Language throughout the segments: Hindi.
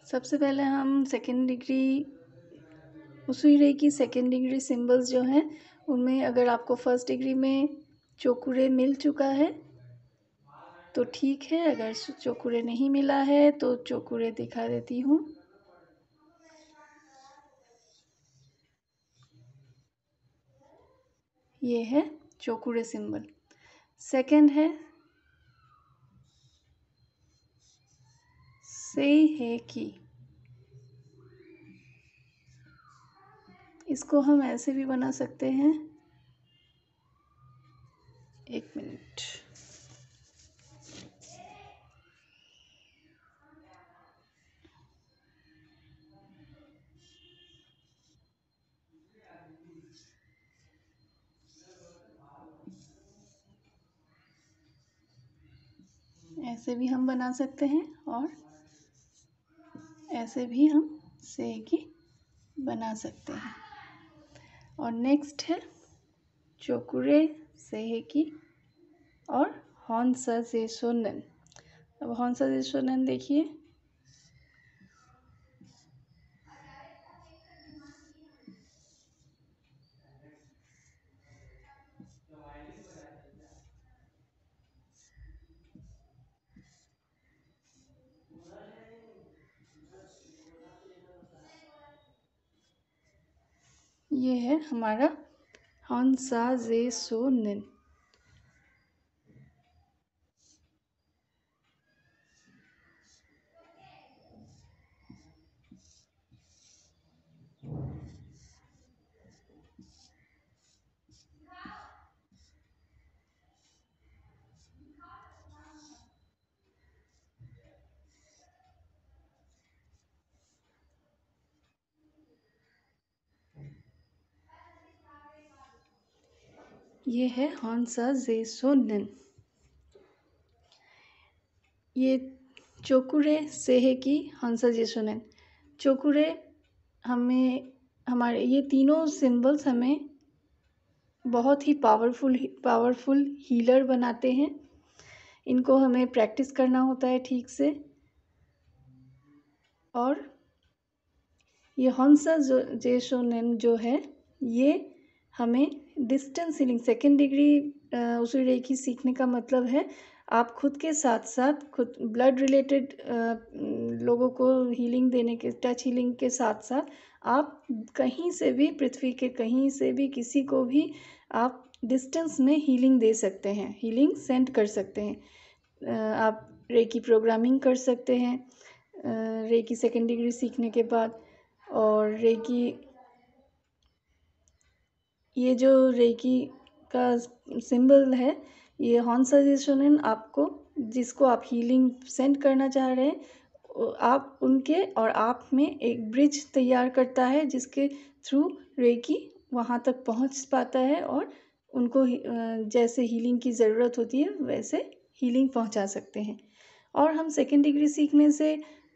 सबसे पहले हम सेकेंड डिग्री उसुई की सेकेंड डिग्री सिंबल्स जो हैं उनमें अगर आपको फर्स्ट डिग्री में चोकुरे मिल चुका है तो ठीक है, अगर चोकुरे नहीं मिला है तो चोकुरे दिखा देती हूँ। ये है चोकुरे सिंबल। सेकेंड है सेहेकी। इसको हम ऐसे भी बना सकते हैं, एक मिनट। ऐसे भी हम बना सकते हैं और ऐसे भी हम सेहेकी बना सकते हैं। और नेक्स्ट है चोकुरे सेहेकी और होन्सा जेशोनन। अब होन्सा जेशोनन देखिए, ये है हमारा होन्सा जेशोनन। ये है होन्सा जेशोनन। ये चोकुरे सेहेकी होन्सा जेशोनन। चोकुरे हमारे ये तीनों सिंबल्स हमें बहुत ही पावरफुल हीलर बनाते हैं। इनको हमें प्रैक्टिस करना होता है ठीक से। और ये होन्सा जेशोनन जो है ये हमें distance healing second degree Usui reiki सीखने का मतलब है आप खुद के साथ साथ खुद ब्लड रिलेटेड लोगों को हीलिंग देने के, टच हीलिंग के साथ साथ आप कहीं से भी, पृथ्वी के कहीं से भी किसी को भी आप डिस्टेंस में हीलिंग दे सकते हैं, हीलिंग सेंड कर सकते हैं। आप रेकी प्रोग्रामिंग कर सकते हैं रेकी सेकेंड डिग्री सीखने के बाद। और रेकी, ये जो रेकी का सिंबल है ये होन्सा जेशोनन, आपको जिसको आप हीलिंग सेंड करना चाह रहे हैं आप उनके और आप में एक ब्रिज तैयार करता है जिसके थ्रू रेकी वहाँ तक पहुँच पाता है और उनको जैसे हीलिंग की ज़रूरत होती है वैसे हीलिंग पहुँचा सकते हैं। और हम सेकेंड डिग्री सीखने से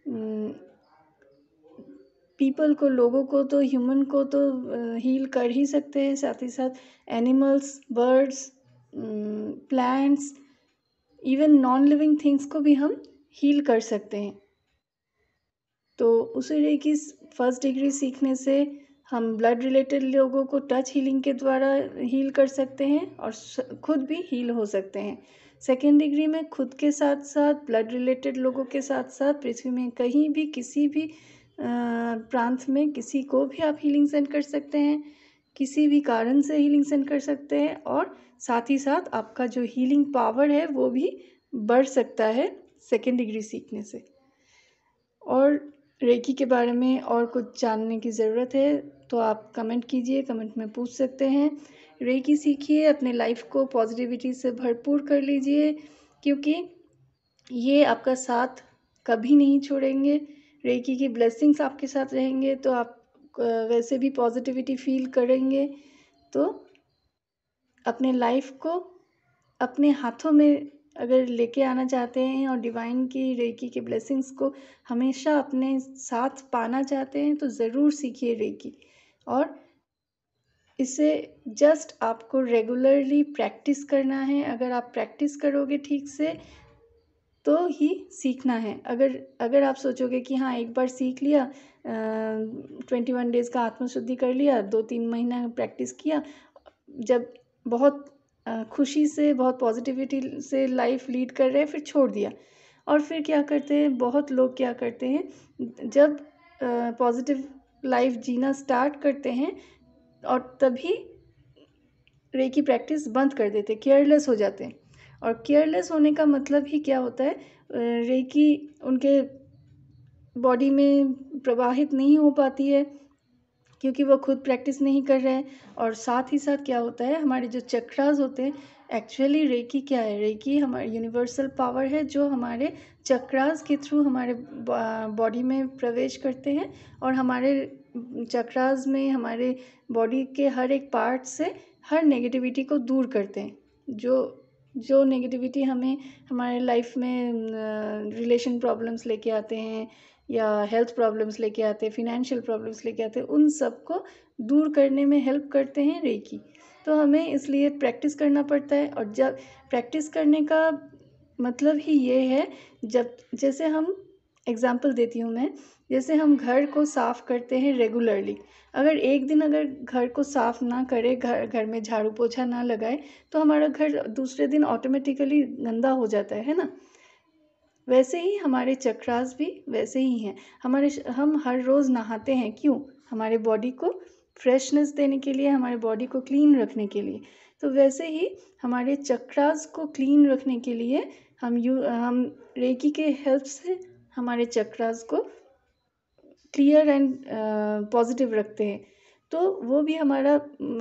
पीपल को, लोगों को तो, ह्यूमन को तो हील कर ही सकते हैं, साथ ही साथ animals, birds, plants, even non living things को भी हम हील कर सकते हैं। तो उसी रेकी फर्स्ट डिग्री सीखने से हम ब्लड रिलेटेड लोगों को टच हीलिंग के द्वारा हील कर सकते हैं और खुद भी हील हो सकते हैं। सेकेंड डिग्री में खुद के साथ साथ ब्लड रिलेटेड लोगों के साथ साथ पृथ्वी में कहीं भी, किसी भी प्रांत में किसी को भी आप हीलिंग सेंड कर सकते हैं, किसी भी कारण से हीलिंग सेंड कर सकते हैं। और साथ ही साथ आपका जो हीलिंग पावर है वो भी बढ़ सकता है सेकेंड डिग्री सीखने से। और रेकी के बारे में और कुछ जानने की ज़रूरत है तो आप कमेंट कीजिए, कमेंट में पूछ सकते हैं। रेकी सीखिए, अपने लाइफ को पॉजिटिविटी से भरपूर कर लीजिए क्योंकि ये आपका साथ कभी नहीं छोड़ेंगे। रेकी की ब्लेसिंग्स आपके साथ रहेंगे तो आप वैसे भी पॉजिटिविटी फील करेंगे। तो अपने लाइफ को अपने हाथों में अगर लेके आना चाहते हैं और डिवाइन की, रेकी के ब्लेसिंग्स को हमेशा अपने साथ पाना चाहते हैं तो ज़रूर सीखिए रेकी। और इसे जस्ट आपको रेगुलरली प्रैक्टिस करना है। अगर आप प्रैक्टिस करोगे ठीक से तो ही सीखना है। अगर आप सोचोगे कि हाँ एक बार सीख लिया, 21 डेज़ का आत्मशुद्धि कर लिया, 2-3 महीना प्रैक्टिस किया, जब बहुत खुशी से, बहुत पॉजिटिविटी से लाइफ लीड कर रहे हैं, फिर छोड़ दिया। और फिर क्या करते हैं, बहुत लोग क्या करते हैं, जब पॉजिटिव लाइफ जीना स्टार्ट करते हैं और तभी रेकी प्रैक्टिस बंद कर देते, केयरलेस हो जाते हैं। और केयरलेस होने का मतलब ही क्या होता है, रेकी उनके बॉडी में प्रवाहित नहीं हो पाती है क्योंकि वो खुद प्रैक्टिस नहीं कर रहे हैं। और साथ ही साथ क्या होता है, हमारे जो चक्रास होते हैं, एक्चुअली रेकी क्या है, रेकी हमारी यूनिवर्सल पावर है जो हमारे चक्रास के थ्रू हमारे बॉडी में प्रवेश करते हैं और हमारे चक्रास में, हमारे बॉडी के हर एक पार्ट से हर नेगेटिविटी को दूर करते हैं। जो नेगेटिविटी हमें हमारे लाइफ में रिलेशन प्रॉब्लम्स लेके आते हैं या हेल्थ प्रॉब्लम्स लेके आते हैं, फिनेंशियल प्रॉब्लम्स लेके आते हैं, उन सब को दूर करने में हेल्प करते हैं रेकी। तो हमें इसलिए प्रैक्टिस करना पड़ता है। और जब प्रैक्टिस करने का मतलब ही ये है, जब जैसे हम एग्जांपल देती हूँ मैं, जैसे हम घर को साफ़ करते हैं रेगुलरली, अगर एक दिन अगर घर को साफ़ ना करें, घर में झाड़ू पोछा ना लगाए, तो हमारा घर दूसरे दिन ऑटोमेटिकली गंदा हो जाता है ना। वैसे ही हमारे चक्रास भी वैसे ही हैं। हम हर रोज़ नहाते हैं, क्यों? हमारे बॉडी को फ्रेशनेस देने के लिए, हमारे बॉडी को क्लीन रखने के लिए। तो वैसे ही हमारे चक्रास को क्लीन रखने के लिए हम रेकी के हेल्प से हमारे चक्रास को क्लियर एंड पॉजिटिव रखते हैं। तो वो भी हमारा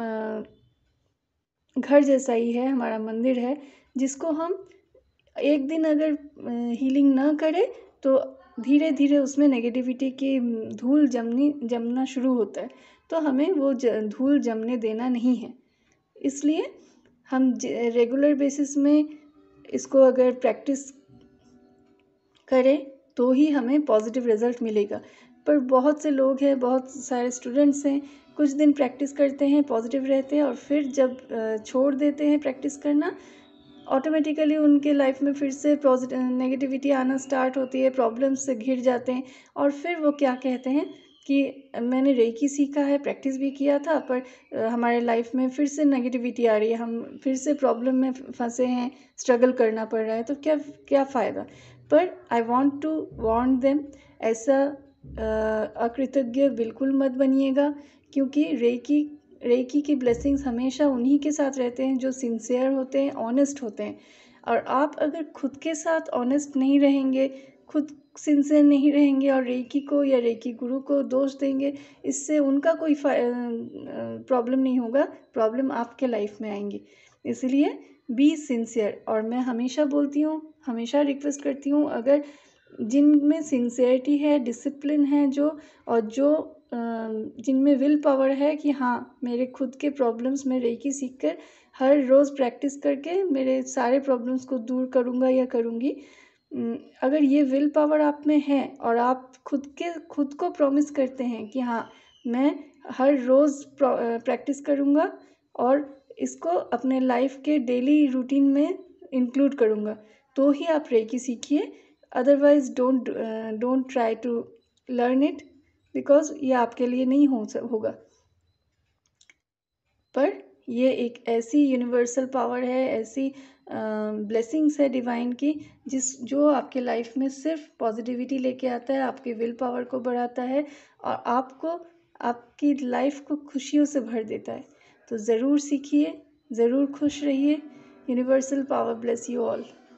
घर जैसा ही है, हमारा मंदिर है, जिसको हम एक दिन अगर हीलिंग ना करें तो धीरे धीरे उसमें नेगेटिविटी की धूल जमना शुरू होता है। तो हमें वो धूल जमने देना नहीं है। इसलिए हम रेगुलर बेसिस में इसको अगर प्रैक्टिस करें तो ही हमें पॉजिटिव रिजल्ट मिलेगा। पर बहुत से लोग हैं, बहुत सारे स्टूडेंट्स हैं, कुछ दिन प्रैक्टिस करते हैं, पॉजिटिव रहते हैं, और फिर जब छोड़ देते हैं प्रैक्टिस करना, ऑटोमेटिकली उनके लाइफ में फिर से नेगेटिविटी आना स्टार्ट होती है, प्रॉब्लम्स से घिर जाते हैं। और फिर वो क्या कहते हैं कि मैंने रेकी सीखा है, प्रैक्टिस भी किया था, पर हमारे लाइफ में फिर से नेगेटिविटी आ रही है, हम फिर से प्रॉब्लम में फंसे हैं, स्ट्रगल करना पड़ रहा है, तो क्या क्या फ़ायदा। पर I want to warn them, ऐसा अकृतज्ञ बिल्कुल मत बनिएगा, क्योंकि रेकी की ब्लेसिंग्स हमेशा उन्हीं के साथ रहते हैं जो सिंसियर होते हैं, ऑनेस्ट होते हैं। और आप अगर खुद के साथ ऑनेस्ट नहीं रहेंगे, खुद सिंसियर नहीं रहेंगे और रेकी को या रेकी गुरु को दोष देंगे, इससे उनका कोई प्रॉब्लम नहीं होगा, प्रॉब्लम आपके लाइफ में आएंगी। इसलिए बी सिंसियर। और मैं हमेशा बोलती हूँ, हमेशा रिक्वेस्ट करती हूँ, अगर जिनमें सिंसियरिटी है, डिसिप्लिन है, जो जिनमें विल पावर है कि हाँ मेरे खुद के प्रॉब्लम्स में रेकी सीख कर हर रोज़ प्रैक्टिस करके मेरे सारे प्रॉब्लम्स को दूर करूँगा या करूँगी, अगर ये विल पावर आप में है और आप खुद को प्रॉमिस करते हैं कि हाँ मैं हर रोज़ प्रैक्टिस करूँगा और इसको अपने लाइफ के डेली रूटीन में इंक्लूड करूँगा, तो ही आप रेकी सीखिए। Otherwise don't try to learn it, because ये आपके लिए नहीं होगा। पर ये एक ऐसी यूनिवर्सल पावर है, ऐसी ब्लेसिंग्स है डिवाइन की, जो आपके लाइफ में सिर्फ पॉजिटिविटी लेके आता है, आपकी विल पावर को बढ़ाता है और आपकी लाइफ को खुशियों से भर देता है। तो ज़रूर सीखिए, ज़रूर खुश रहिए। Universal power bless you all.